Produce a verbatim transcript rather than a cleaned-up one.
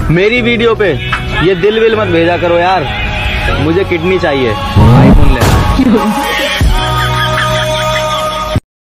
मेरी वीडियो पे ये दिल विल मत भेजा करो यार, मुझे किडनी चाहिए, आईफोन लेना।